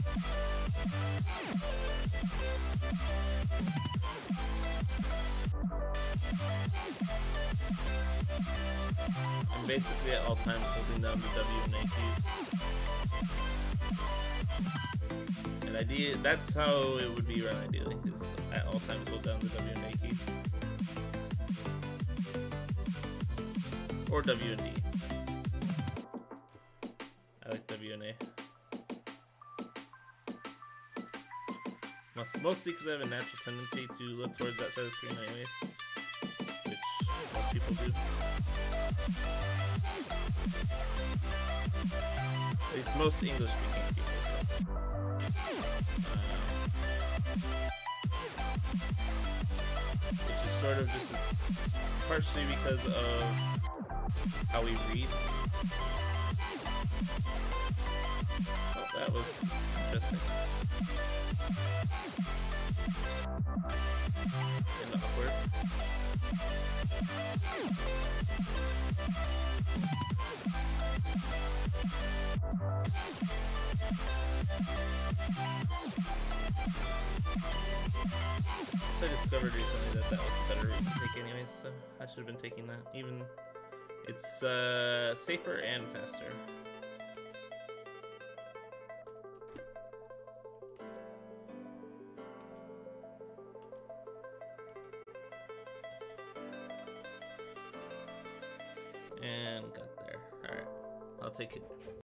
I'm basically at all times holding down the W and A keys. And that's how it would be run ideally, is at all times hold down the W and A keys. Or W and D. I like W and A. Mostly because I have a natural tendency to look towards that side of the screen anyways. Which most people do. At least most English speaking people. Which is sort of just partially because of how we read. Oh, that was interesting. And awkward. So I discovered recently that was the better route to take anyways, so I should have been taking that. Even it's safer and faster. And got there. Alright, I'll take it.